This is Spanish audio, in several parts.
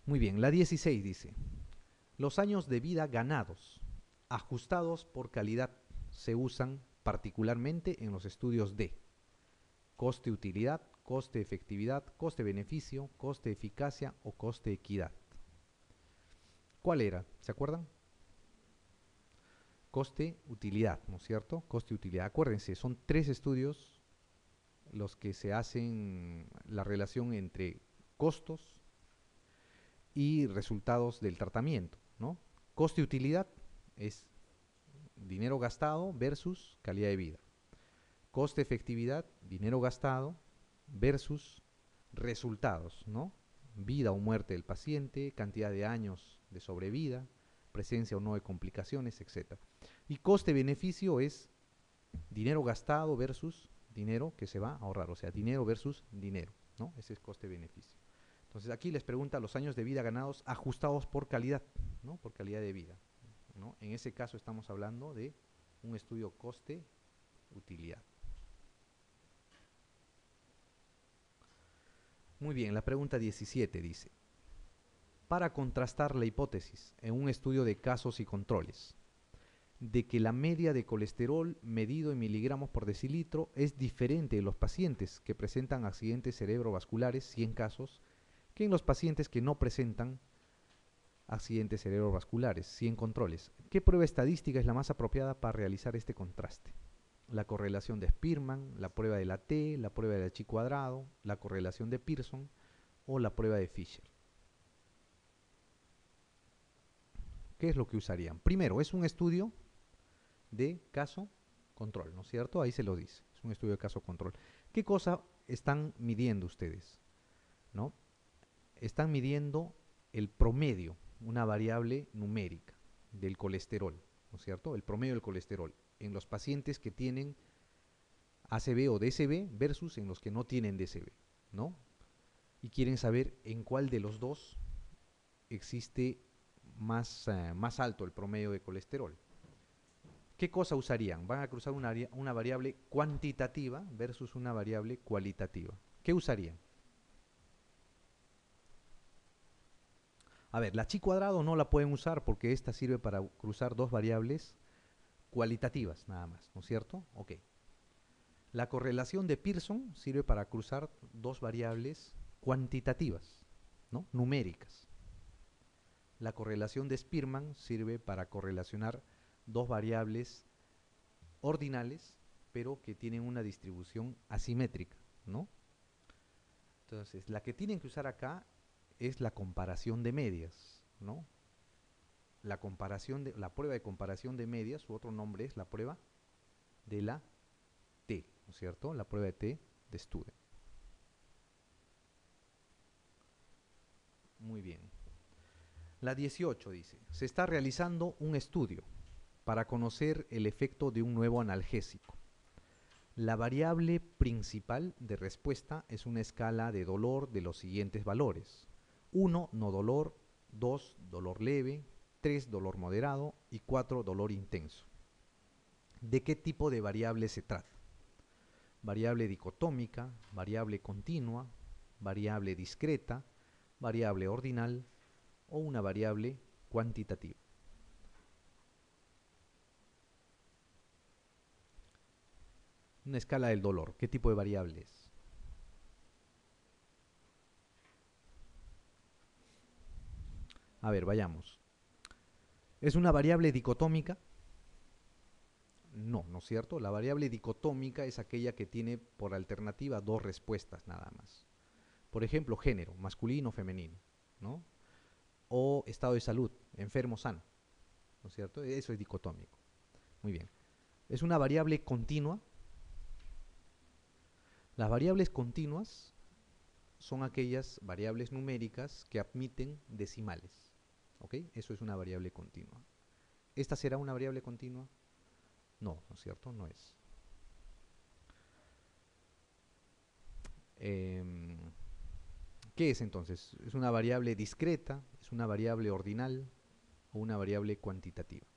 Muy bien, la 16 dice, los años de vida ganados, ajustados por calidad, se usan particularmente en los estudios de coste-utilidad, coste-efectividad, coste-beneficio, coste-eficacia o coste-equidad. ¿Cuál era? ¿Se acuerdan? Coste-utilidad, ¿no es cierto? Coste-utilidad. Acuérdense, son tres estudios los que se hacen la relación entre costos y resultados del tratamiento, ¿no? Coste-utilidad es dinero gastado versus calidad de vida. Coste-efectividad, dinero gastado versus resultados, ¿no? Vida o muerte del paciente, cantidad de años de sobrevida, presencia o no de complicaciones, etc. Y coste-beneficio es dinero gastado versus dinero que se va a ahorrar, o sea, dinero versus dinero, ¿no? Ese es coste-beneficio. Entonces aquí les pregunta los años de vida ganados ajustados por calidad, ¿no? Por calidad de vida, ¿no? En ese caso estamos hablando de un estudio coste-utilidad. Muy bien, la pregunta 17 dice, para contrastar la hipótesis en un estudio de casos y controles de que la media de colesterol medido en miligramos por decilitro es diferente en los pacientes que presentan accidentes cerebrovasculares, 100 casos, que en los pacientes que no presentan accidentes cerebrovasculares, 100 controles. ¿Qué prueba estadística es la más apropiada para realizar este contraste? La correlación de Spearman, la prueba de la T, la prueba del chi cuadrado, la correlación de Pearson o la prueba de Fisher. ¿Qué es lo que usarían? Primero, es un estudio de caso control, ¿no es cierto? Ahí se lo dice, es un estudio de caso control. ¿Qué cosa están midiendo ustedes? ¿No? Están midiendo el promedio, una variable numérica del colesterol, ¿no es cierto? El promedio del colesterol en los pacientes que tienen ACV o DCV versus en los que no tienen DCV, ¿no? Y quieren saber en cuál de los dos existe más alto el promedio de colesterol. ¿Qué cosa usarían? Van a cruzar una variable cuantitativa versus una variable cualitativa. ¿Qué usarían? A ver, la chi cuadrado no la pueden usar porque esta sirve para cruzar dos variables cualitativas nada más, ¿no es cierto? Ok. La correlación de Pearson sirve para cruzar dos variables cuantitativas, ¿no? Numéricas. La correlación de Spearman sirve para correlacionar dos variables ordinales, pero que tienen una distribución asimétrica, ¿no? Entonces, la que tienen que usar acá es la comparación de medias, ¿no? La prueba de comparación de medias, su otro nombre es la prueba de la T, ¿no es cierto? La prueba de T de Student. Muy bien. La 18 dice, se está realizando un estudio para conocer el efecto de un nuevo analgésico. La variable principal de respuesta es una escala de dolor de los siguientes valores. 1, no dolor, 2, dolor leve, 3, dolor moderado y 4, dolor intenso. ¿De qué tipo de variable se trata? Variable dicotómica, variable continua, variable discreta, variable ordinal o una variable cuantitativa. Una escala del dolor, ¿qué tipo de variable es? A ver, vayamos. ¿Es una variable dicotómica? No, ¿no es cierto? La variable dicotómica es aquella que tiene por alternativa dos respuestas nada más. Por ejemplo, género, masculino o femenino, ¿no? O estado de salud, enfermo sano, ¿no es cierto? Eso es dicotómico. Muy bien. ¿Es una variable continua? Las variables continuas son aquellas variables numéricas que admiten decimales, ¿ok? Eso es una variable continua. ¿Esta será una variable continua? No, ¿no es cierto? No es. ¿Qué es entonces? ¿Es una variable discreta? ¿Es una variable ordinal? ¿O una variable cuantitativa?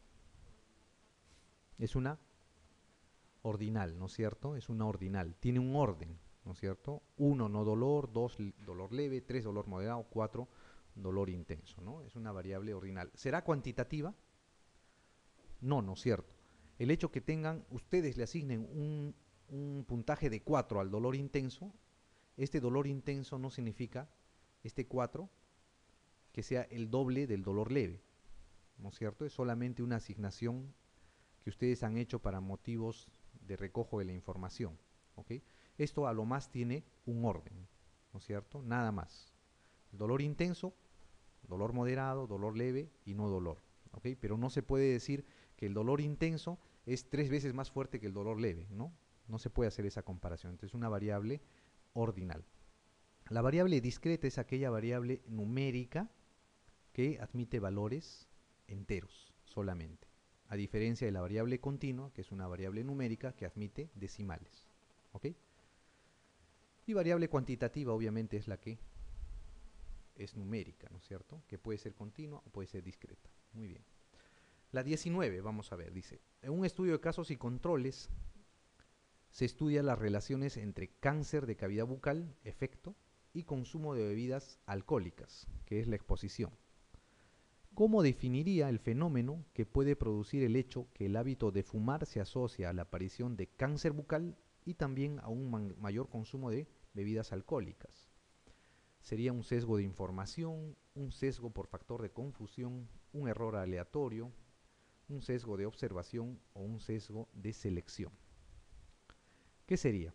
Es una ordinal, ¿no es cierto? Es una ordinal. Tiene un orden, ¿no es cierto? 1, no dolor, 2, dolor leve, 3, dolor moderado, 4, dolor intenso, ¿no? Es una variable ordinal. ¿Será cuantitativa? No, no es cierto. El hecho que tengan, ustedes le asignen un puntaje de 4 al dolor intenso, este dolor intenso no significa, este 4, que sea el doble del dolor leve, ¿no es cierto? Es solamente una asignación que ustedes han hecho para motivos de recojo de la información, ¿ok? Esto a lo más tiene un orden, ¿no es cierto? Nada más. El dolor intenso, dolor moderado, dolor leve y no dolor, ¿ok? Pero no se puede decir que el dolor intenso es 3 veces más fuerte que el dolor leve, ¿no? No se puede hacer esa comparación. Entonces, una variable ordinal. La variable discreta es aquella variable numérica que admite valores enteros solamente, a diferencia de la variable continua, que es una variable numérica que admite decimales, ¿ok? Y variable cuantitativa obviamente es la que es numérica, ¿no es cierto? Que puede ser continua o puede ser discreta. Muy bien. La 19, vamos a ver, dice, en un estudio de casos y controles se estudian las relaciones entre cáncer de cavidad bucal, efecto, y consumo de bebidas alcohólicas, que es la exposición. ¿Cómo definiría el fenómeno que puede producir el hecho que el hábito de fumar se asocia a la aparición de cáncer bucal y también a un mayor consumo de bebidas alcohólicas? ¿Sería un sesgo de información, un sesgo por factor de confusión, un error aleatorio, un sesgo de observación o un sesgo de selección? ¿Qué sería?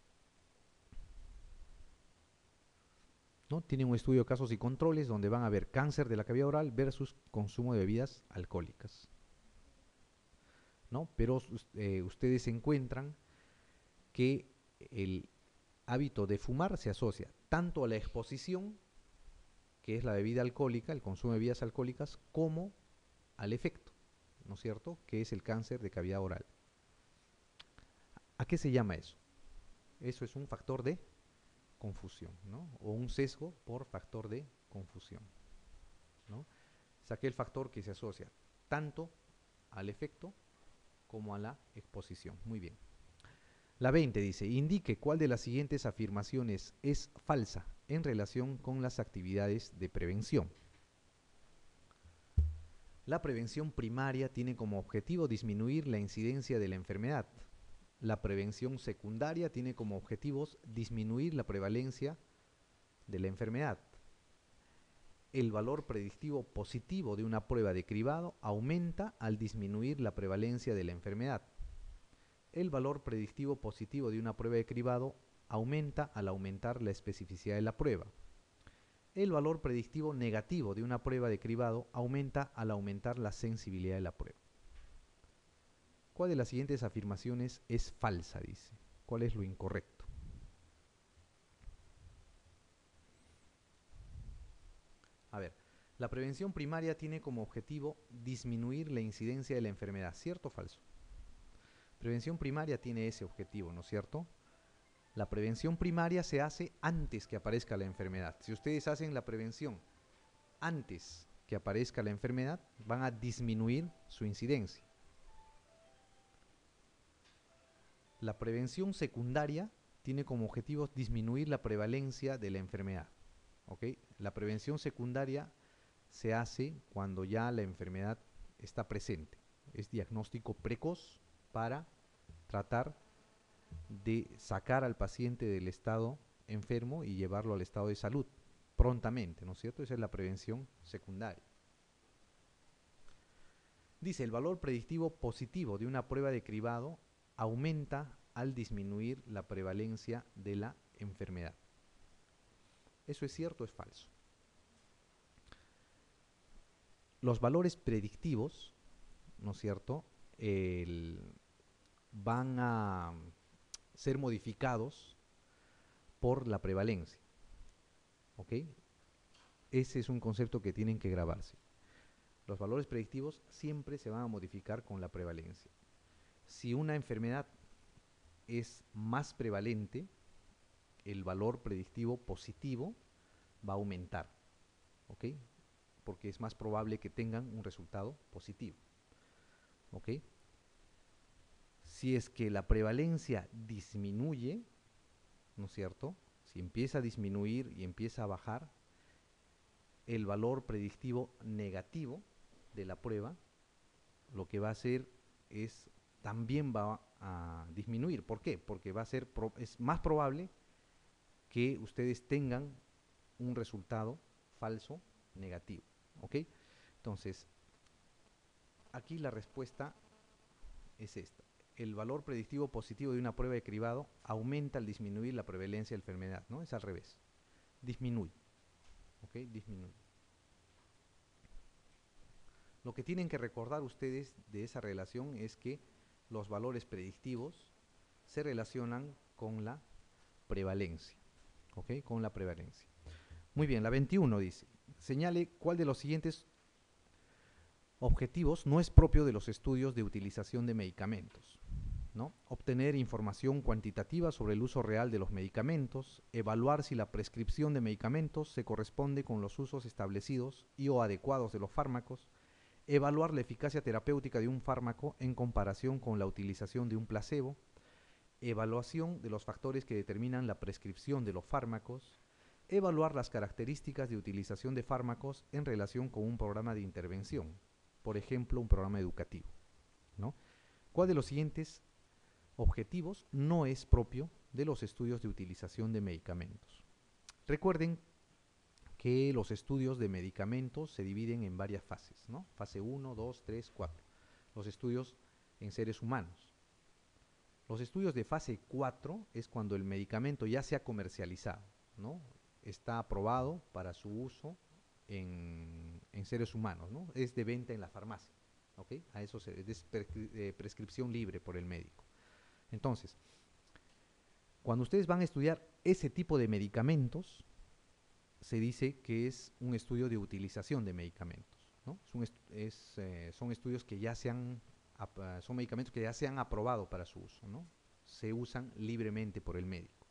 ¿No? Tienen un estudio de casos y controles donde van a ver cáncer de la cavidad oral versus consumo de bebidas alcohólicas, ¿no? Pero ustedes encuentran que el hábito de fumar se asocia tanto a la exposición, que es la bebida alcohólica, el consumo de bebidas alcohólicas, como al efecto, ¿no es cierto?, que es el cáncer de cavidad oral. ¿A qué se llama eso? Eso es un factor de confusión, ¿no? O un sesgo por factor de confusión, ¿no? Es aquel factor que se asocia tanto al efecto como a la exposición. Muy bien. La 20 dice, indique cuál de las siguientes afirmaciones es falsa en relación con las actividades de prevención. La prevención primaria tiene como objetivo disminuir la incidencia de la enfermedad. La prevención secundaria tiene como objetivos disminuir la prevalencia de la enfermedad. El valor predictivo positivo de una prueba de cribado aumenta al disminuir la prevalencia de la enfermedad. El valor predictivo positivo de una prueba de cribado aumenta al aumentar la especificidad de la prueba. El valor predictivo negativo de una prueba de cribado aumenta al aumentar la sensibilidad de la prueba. ¿Cuál de las siguientes afirmaciones es falsa? Dice. ¿Cuál es lo incorrecto? A ver, la prevención primaria tiene como objetivo disminuir la incidencia de la enfermedad. ¿Cierto o falso? Prevención primaria tiene ese objetivo, ¿no es cierto? La prevención primaria se hace antes que aparezca la enfermedad. Si ustedes hacen la prevención antes que aparezca la enfermedad, van a disminuir su incidencia. La prevención secundaria tiene como objetivo disminuir la prevalencia de la enfermedad, ¿ok? La prevención secundaria se hace cuando ya la enfermedad está presente. Es diagnóstico precoz para tratar de sacar al paciente del estado enfermo y llevarlo al estado de salud prontamente, ¿no es cierto? Esa es la prevención secundaria. Dice, el valor predictivo positivo de una prueba de cribado aumenta al disminuir la prevalencia de la enfermedad. ¿Eso es cierto o es falso? Los valores predictivos, ¿no es cierto?, van a ser modificados por la prevalencia, ¿ok? Ese es un concepto que tienen que grabarse. Los valores predictivos siempre se van a modificar con la prevalencia. Si una enfermedad es más prevalente, el valor predictivo positivo va a aumentar, ¿ok? Porque es más probable que tengan un resultado positivo, ¿ok? Si es que la prevalencia disminuye, ¿no es cierto? Si empieza a disminuir y empieza a bajar, el valor predictivo negativo de la prueba, lo que va a hacer es, también va a disminuir. ¿Por qué? Porque es más probable que ustedes tengan un resultado falso negativo. ¿Ok? Entonces, aquí la respuesta es esta. El valor predictivo positivo de una prueba de cribado aumenta al disminuir la prevalencia de la enfermedad, ¿no? Es al revés. Disminuye. ¿Ok? Disminuye. Lo que tienen que recordar ustedes de esa relación es que los valores predictivos se relacionan con la prevalencia. ¿Ok? Con la prevalencia. Muy bien, la 21 dice, señale cuál de los siguientes objetivos no es propio de los estudios de utilización de medicamentos, ¿no? Obtener información cuantitativa sobre el uso real de los medicamentos, evaluar si la prescripción de medicamentos se corresponde con los usos establecidos y o adecuados de los fármacos, evaluar la eficacia terapéutica de un fármaco en comparación con la utilización de un placebo, evaluación de los factores que determinan la prescripción de los fármacos, evaluar las características de utilización de fármacos en relación con un programa de intervención, por ejemplo, un programa educativo, ¿no? ¿Cuál de los siguientes objetivos no es propio de los estudios de utilización de medicamentos? Recuerden que los estudios de medicamentos se dividen en varias fases, ¿no? Fase 1, 2, 3, 4. Los estudios en seres humanos. Los estudios de fase 4 es cuando el medicamento ya se ha comercializado, ¿no? Está aprobado para su uso en seres humanos, ¿no? Es de venta en la farmacia, ¿ok? A eso es prescripción libre por el médico. Entonces, cuando ustedes van a estudiar ese tipo de medicamentos, se dice que es un estudio de utilización de medicamentos, ¿no? Son estudios que ya son medicamentos que ya se han aprobado para su uso, ¿no? Se usan libremente por el médico.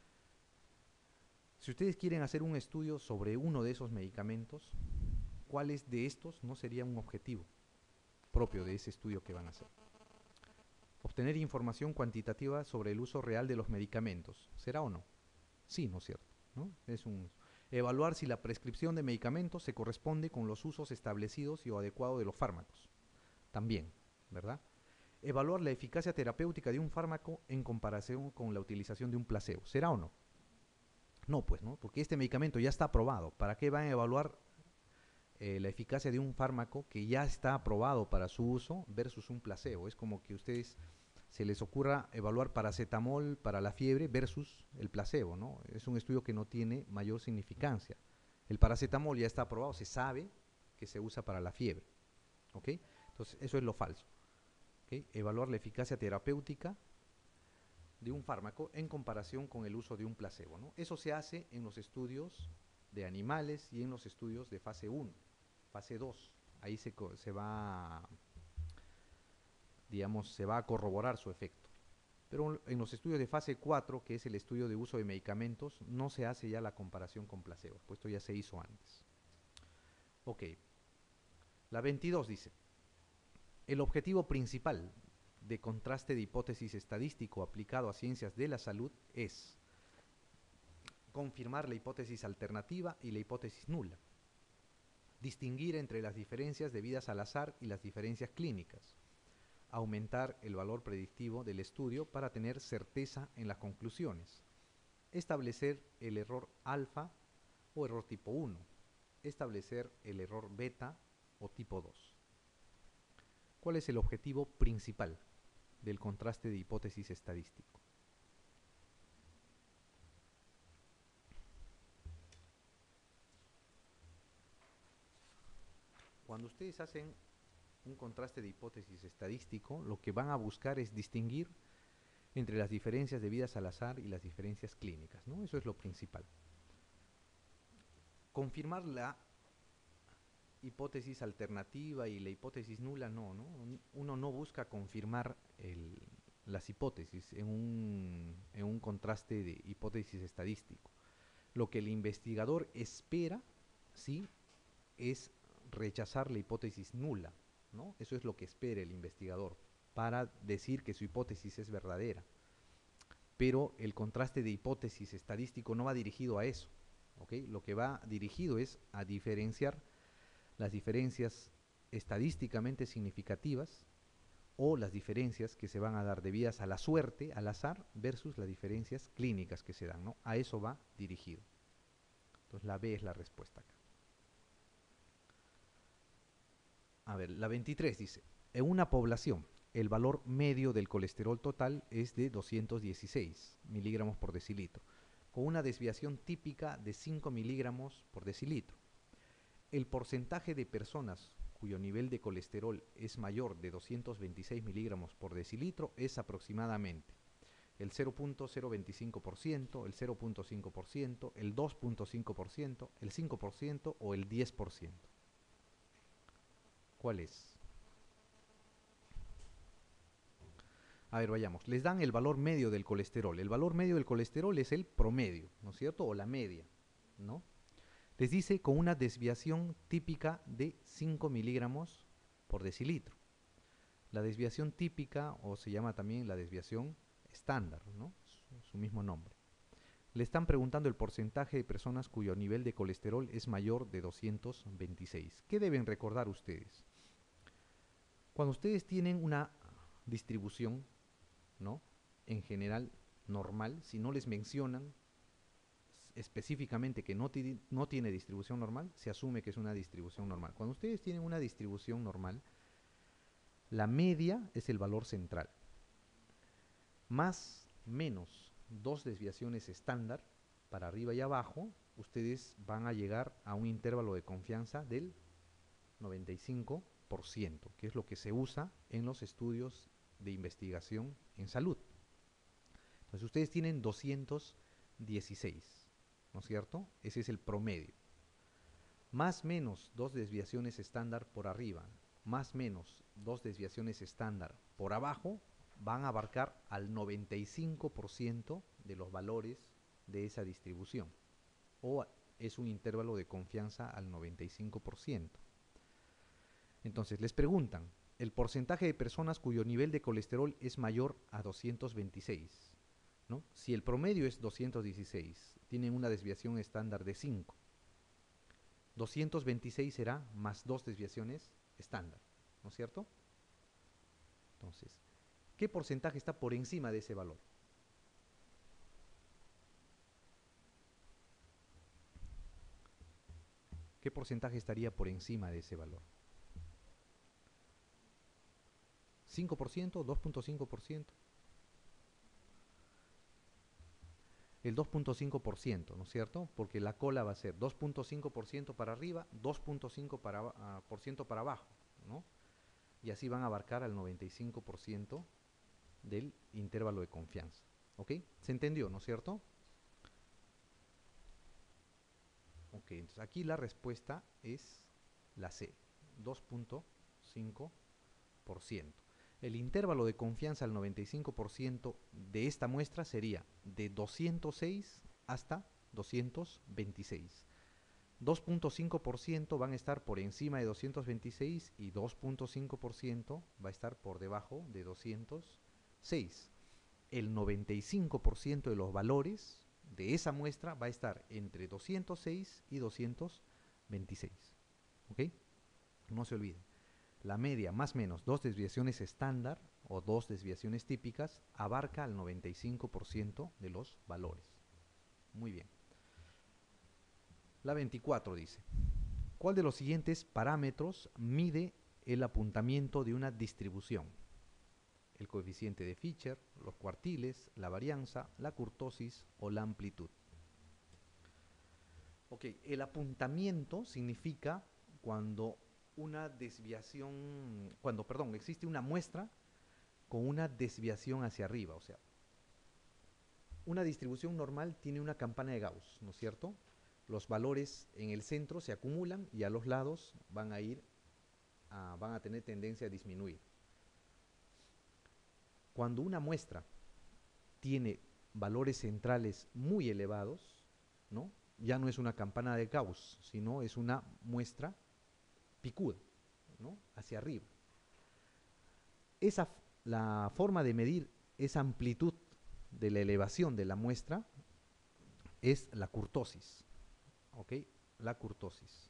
Si ustedes quieren hacer un estudio sobre uno de esos medicamentos, ¿cuáles de estos no sería un objetivo propio de ese estudio que van a hacer? Obtener información cuantitativa sobre el uso real de los medicamentos. ¿Será o no? Sí, ¿no es cierto? ¿No? Evaluar si la prescripción de medicamentos se corresponde con los usos establecidos y o adecuados de los fármacos. También, ¿verdad? Evaluar la eficacia terapéutica de un fármaco en comparación con la utilización de un placebo. ¿Será o no? No, pues, ¿no? Porque este medicamento ya está aprobado. ¿Para qué van a evaluar la eficacia de un fármaco que ya está aprobado para su uso versus un placebo? Es como que ustedes se les ocurra evaluar paracetamol para la fiebre versus el placebo, ¿no? Es un estudio que no tiene mayor significancia. El paracetamol ya está aprobado, se sabe que se usa para la fiebre, ¿ok? Entonces, eso es lo falso, ¿ok? Evaluar la eficacia terapéutica de un fármaco en comparación con el uso de un placebo, ¿no? Eso se hace en los estudios de animales y en los estudios de fase 1, fase 2. Ahí se va, digamos, se va a corroborar su efecto. Pero en los estudios de fase 4, que es el estudio de uso de medicamentos, no se hace ya la comparación con placebo, pues esto ya se hizo antes. Ok, la 22 dice, el objetivo principal de contraste de hipótesis estadístico aplicado a ciencias de la salud es confirmar la hipótesis alternativa y la hipótesis nula, distinguir entre las diferencias debidas al azar y las diferencias clínicas, aumentar el valor predictivo del estudio para tener certeza en las conclusiones, establecer el error alfa o error tipo 1, establecer el error beta o tipo 2. ¿Cuál es el objetivo principal del contraste de hipótesis estadístico? Cuando ustedes hacen un contraste de hipótesis estadístico, lo que van a buscar es distinguir entre las diferencias debidas al azar y las diferencias clínicas, ¿no? Eso es lo principal. Confirmar la hipótesis alternativa y la hipótesis nula, no, ¿no? Uno no busca confirmar las hipótesis en un contraste de hipótesis estadístico. Lo que el investigador espera, ¿sí?, es rechazar la hipótesis nula, ¿no? Eso es lo que espera el investigador para decir que su hipótesis es verdadera. Pero el contraste de hipótesis estadístico no va dirigido a eso. ¿ok? Lo que va dirigido es a diferenciar las diferencias estadísticamente significativas o las diferencias que se van a dar debidas a la suerte, al azar, versus las diferencias clínicas que se dan, ¿no? A eso va dirigido. Entonces la B es la respuesta acá. A ver, la 23 dice, en una población, el valor medio del colesterol total es de 216 miligramos por decilitro, con una desviación típica de 5 miligramos por decilitro. El porcentaje de personas cuyo nivel de colesterol es mayor de 226 miligramos por decilitro es aproximadamente el 0.025%, el 0.5%, el 2.5%, el 5% o el 10%. ¿Cuál es? A ver, vayamos. Les dan el valor medio del colesterol. El valor medio del colesterol es el promedio, ¿no es cierto? O la media, ¿no? Les dice con una desviación típica de 5 miligramos por decilitro. La desviación típica, o se llama también la desviación estándar, ¿no? Su mismo nombre. Le están preguntando el porcentaje de personas cuyo nivel de colesterol es mayor de 226. ¿Qué deben recordar ustedes? Cuando ustedes tienen una distribución, ¿no? En general normal, si no les mencionan específicamente que no tiene distribución normal, se asume que es una distribución normal. Cuando ustedes tienen una distribución normal, la media es el valor central. Más, menos, dos desviaciones estándar, para arriba y abajo, ustedes van a llegar a un intervalo de confianza del 95%, que es lo que se usa en los estudios de investigación en salud. Entonces ustedes tienen 216, ¿no es cierto? Ese es el promedio. Más menos dos desviaciones estándar por arriba, más menos dos desviaciones estándar por abajo, van a abarcar al 95% de los valores de esa distribución. O es un intervalo de confianza al 95%. Entonces les preguntan, el porcentaje de personas cuyo nivel de colesterol es mayor a 226, ¿no? Si el promedio es 216, tienen una desviación estándar de 5. 226 será más dos desviaciones estándar, ¿no es cierto? Entonces, ¿qué porcentaje está por encima de ese valor? ¿Qué porcentaje estaría por encima de ese valor? ¿5%? ¿2.5%? El 2.5%, ¿no es cierto? Porque la cola va a ser 2.5% para arriba, 2.5% para abajo, ¿no? Y así van a abarcar al 95% del intervalo de confianza. ¿Ok? ¿Se entendió, no es cierto? Ok, entonces aquí la respuesta es la C, 2.5%. El intervalo de confianza al 95% de esta muestra sería de 206 hasta 226. 2.5% van a estar por encima de 226 y 2.5% va a estar por debajo de 206. El 95% de los valores de esa muestra va a estar entre 206 y 226. ¿Ok? No se olviden. La media más o menos dos desviaciones estándar o dos desviaciones típicas abarca al 95% de los valores. Muy bien. La 24 dice, ¿cuál de los siguientes parámetros mide el apuntamiento de una distribución? El coeficiente de Fisher, los cuartiles, la varianza, la kurtosis o la amplitud. Ok, el apuntamiento significa cuando una desviación, existe una muestra con una desviación hacia arriba, o sea, una distribución normal tiene una campana de Gauss, ¿no es cierto? Los valores en el centro se acumulan y a los lados van a tener tendencia a disminuir. Cuando una muestra tiene valores centrales muy elevados, ¿no? Ya no es una campana de Gauss, sino es una muestra picuda, ¿no? Hacia arriba. La forma de medir esa amplitud de la elevación de la muestra es la kurtosis. ¿ok? La kurtosis.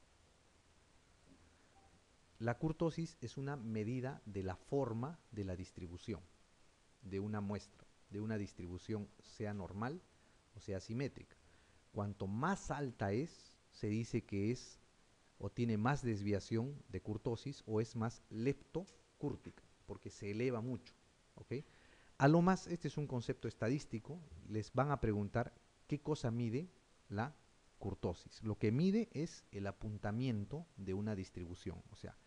La kurtosis es una medida de la forma de la distribución de una muestra, de una distribución sea normal o sea simétrica. Cuanto más alta es, se dice que es o tiene más desviación de kurtosis o es más leptocúrtica, porque se eleva mucho, ¿ok? A lo más, este es un concepto estadístico, les van a preguntar qué cosa mide la kurtosis. Lo que mide es el apuntamiento de una distribución, o sea,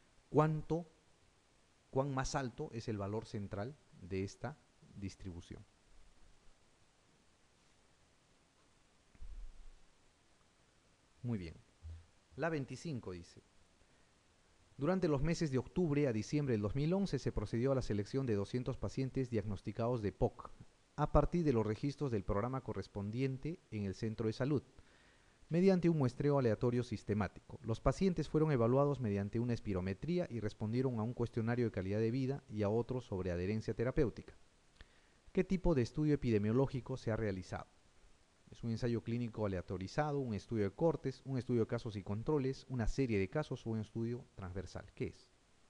cuán más alto es el valor central de esta distribución. Muy bien. La 25 dice: durante los meses de octubre a diciembre del 2011 se procedió a la selección de 200 pacientes diagnosticados de POC a partir de los registros del programa correspondiente en el centro de salud, mediante un muestreo aleatorio sistemático. Los pacientes fueron evaluados mediante una espirometría y respondieron a un cuestionario de calidad de vida y a otro sobre adherencia terapéutica. ¿Qué tipo de estudio epidemiológico se ha realizado? Es un ensayo clínico aleatorizado, un estudio de cortes, un estudio de casos y controles, una serie de casos o un estudio transversal. ¿Qué es?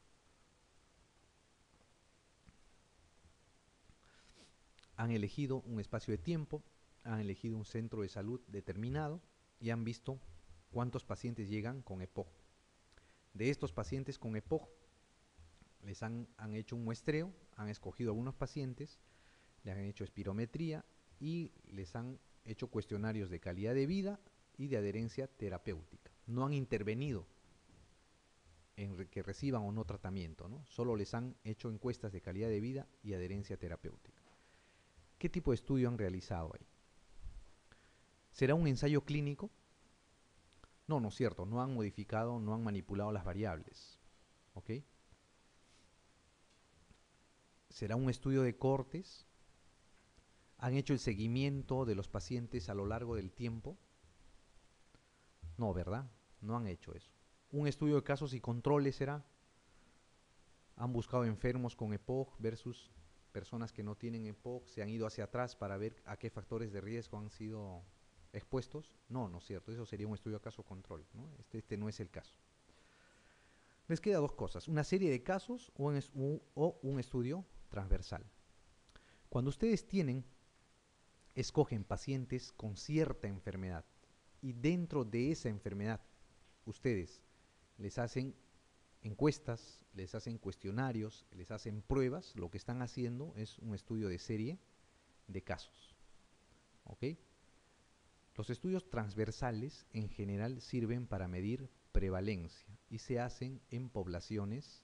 Han elegido un espacio de tiempo, han elegido un centro de salud determinado y han visto cuántos pacientes llegan con EPOC. De estos pacientes con EPOC, les han hecho un muestreo, han escogido algunos pacientes, les han hecho espirometría y les han hecho cuestionarios de calidad de vida y de adherencia terapéutica. No han intervenido en que reciban o no tratamiento, ¿no? Solo les han hecho encuestas de calidad de vida y adherencia terapéutica. ¿Qué tipo de estudio han realizado ahí? ¿Será un ensayo clínico? No, no es cierto, no han modificado, no han manipulado las variables, ¿ok? ¿Será un estudio de cortes? ¿Han hecho el seguimiento de los pacientes a lo largo del tiempo? No, ¿verdad? No han hecho eso. ¿Un estudio de casos y controles será? ¿Han buscado enfermos con EPOC versus personas que no tienen EPOC? ¿Se han ido hacia atrás para ver a qué factores de riesgo han sido expuestos? No, no es cierto. Eso sería un estudio de caso-control, ¿no? Este no es el caso. Les queda dos cosas: una serie de casos o un estudio transversal. Cuando ustedes escogen pacientes con cierta enfermedad y dentro de esa enfermedad ustedes les hacen encuestas, les hacen cuestionarios, les hacen pruebas, lo que están haciendo es un estudio de serie de casos. ¿Ok? Los estudios transversales en general sirven para medir prevalencia y se hacen en poblaciones,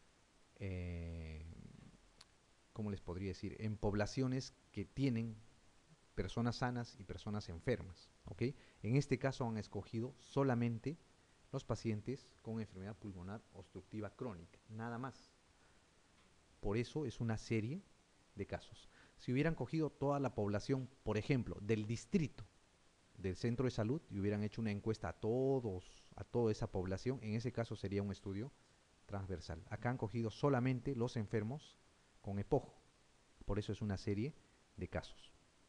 ¿cómo les podría decir? En poblaciones que tienen personas sanas y personas enfermas. ¿Ok? En este caso han escogido solamente los pacientes con enfermedad pulmonar obstructiva crónica, nada más. Por eso es una serie de casos. Si hubieran cogido toda la población, por ejemplo, del distrito del centro de salud y hubieran hecho una encuesta a toda esa población, en ese caso sería un estudio transversal. Acá han cogido solamente los enfermos con EPOC, por eso es una serie de casos.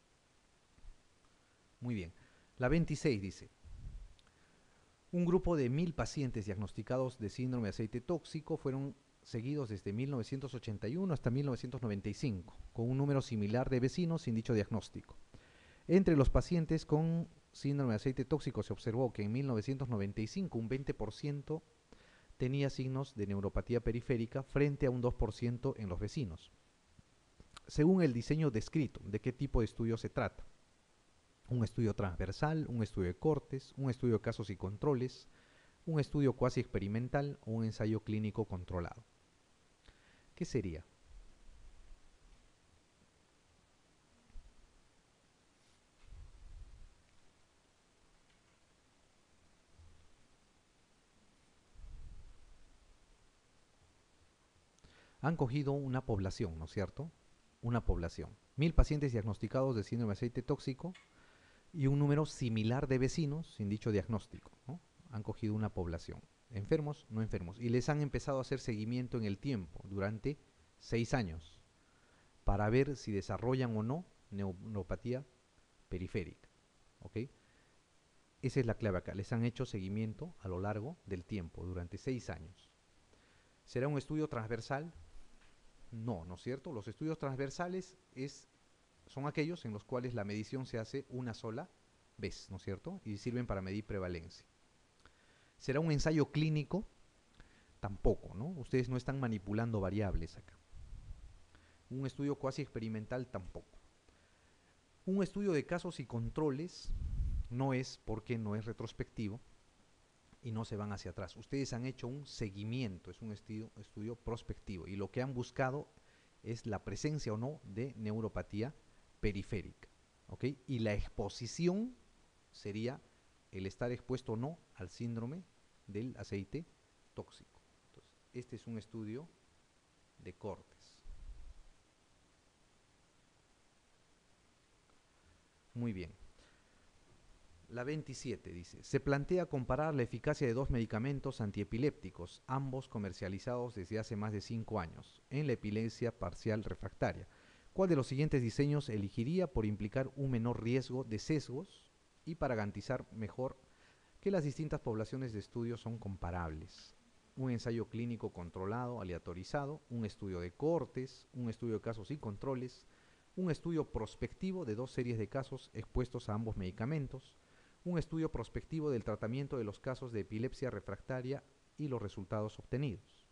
Muy bien. La 26 dice: un grupo de 1000 pacientes diagnosticados de síndrome de aceite tóxico fueron seguidos desde 1981 hasta 1995, con un número similar de vecinos sin dicho diagnóstico. Entre los pacientes con síndrome de aceite tóxico se observó que en 1995 un 20% tenía signos de neuropatía periférica frente a un 2% en los vecinos. Según el diseño descrito, ¿de qué tipo de estudio se trata? Un estudio transversal, un estudio de cortes, un estudio de casos y controles, un estudio cuasi experimental o un ensayo clínico controlado. ¿Qué sería? Han cogido una población, ¿no es cierto? Una población. 1000 pacientes diagnosticados de síndrome de aceite tóxico y un número similar de vecinos sin dicho diagnóstico, ¿no? Han cogido una población. Enfermos, no enfermos. Y les han empezado a hacer seguimiento en el tiempo durante 6 años para ver si desarrollan o no neuropatía periférica. ¿Ok? Esa es la clave acá. Les han hecho seguimiento a lo largo del tiempo, durante 6 años. ¿Será un estudio transversal? No, ¿no es cierto? Los estudios transversales son aquellos en los cuales la medición se hace una sola vez, ¿no es cierto? Y sirven para medir prevalencia. ¿Será un ensayo clínico? Tampoco, ¿no? Ustedes no están manipulando variables acá. Un estudio cuasi experimental tampoco. Un estudio de casos y controles no es, porque no es retrospectivo y no se van hacia atrás. Ustedes han hecho un seguimiento, es un estudio prospectivo, y lo que han buscado es la presencia o no de neuropatía periférica, ¿ok? Y la exposición sería el estar expuesto o no al síndrome del aceite tóxico. Entonces, este es un estudio de cortes. Muy bien. La 27 dice, se plantea comparar la eficacia de dos medicamentos antiepilépticos, ambos comercializados desde hace más de 5 años, en la epilepsia parcial refractaria. ¿Cuál de los siguientes diseños elegiría por implicar un menor riesgo de sesgos y para garantizar mejor que las distintas poblaciones de estudio son comparables? Un ensayo clínico controlado, aleatorizado, un estudio de cohortes, un estudio de casos y controles, un estudio prospectivo de 2 series de casos expuestos a ambos medicamentos, un estudio prospectivo del tratamiento de los casos de epilepsia refractaria y los resultados obtenidos.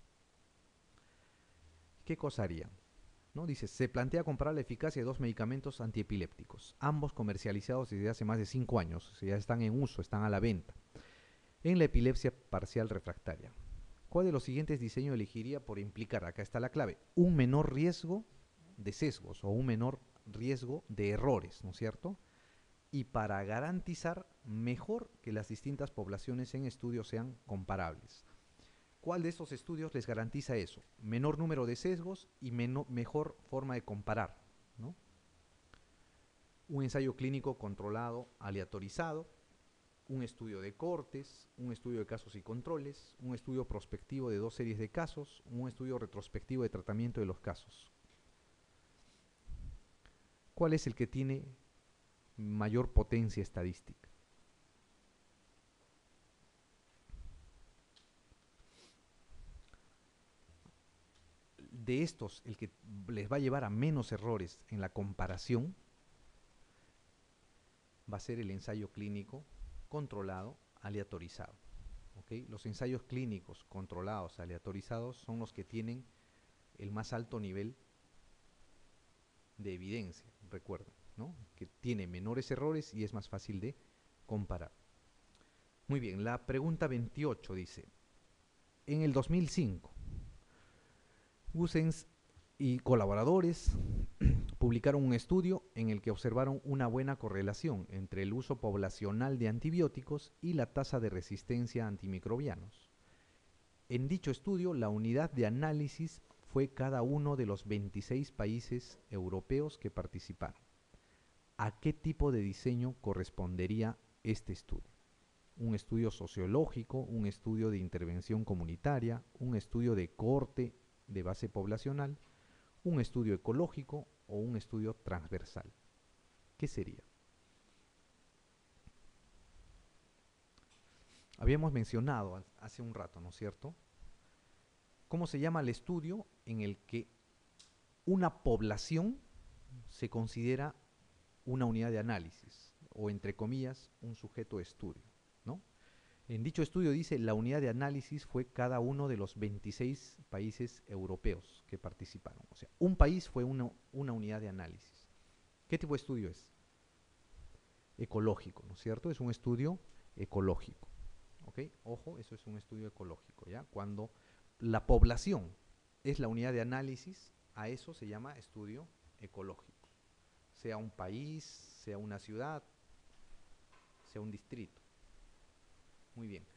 ¿Qué cosa harían? ¿No? Dice, se plantea comparar la eficacia de 2 medicamentos antiepilépticos, ambos comercializados desde hace más de 5 años, o sea, ya están en uso, están a la venta, en la epilepsia parcial refractaria. ¿Cuál de los siguientes diseños elegiría por implicar, acá está la clave, un menor riesgo de sesgos o un menor riesgo de errores, ¿no es cierto? Y para garantizar mejor que las distintas poblaciones en estudio sean comparables. ¿Cuál de estos estudios les garantiza eso? Menor número de sesgos y mejor forma de comparar, ¿no? Un ensayo clínico controlado, aleatorizado, un estudio de cohortes, un estudio de casos y controles, un estudio prospectivo de 2 series de casos, un estudio retrospectivo de tratamiento de los casos. ¿Cuál es el que tiene mayor potencia estadística? De estos, el que les va a llevar a menos errores en la comparación va a ser el ensayo clínico controlado, aleatorizado. ¿Okay? Los ensayos clínicos controlados, aleatorizados, son los que tienen el más alto nivel de evidencia, recuerden, ¿no? Que tiene menores errores y es más fácil de comparar. Muy bien, la pregunta 28 dice, en el 2005, Gusens y colaboradores publicaron un estudio en el que observaron una buena correlación entre el uso poblacional de antibióticos y la tasa de resistencia a antimicrobianos. En dicho estudio, la unidad de análisis fue cada uno de los 26 países europeos que participaron. ¿A qué tipo de diseño correspondería este estudio? ¿Un estudio sociológico, un estudio de intervención comunitaria, un estudio de cohorte de base poblacional, un estudio ecológico o un estudio transversal? ¿Qué sería? Habíamos mencionado hace un rato, ¿no es cierto? ¿Cómo se llama el estudio en el que una población se considera una unidad de análisis o, entre comillas, un sujeto de estudio, ¿no? En dicho estudio dice la unidad de análisis fue cada uno de los 26 países europeos que participaron. O sea, un país fue una unidad de análisis. ¿Qué tipo de estudio es? Ecológico, ¿no es cierto? Es un estudio ecológico. ¿Ok? Ojo, eso es un estudio ecológico, ¿ya? Cuando la población es la unidad de análisis, a eso se llama estudio ecológico. Sea un país, sea una ciudad, sea un distrito. Muy bien.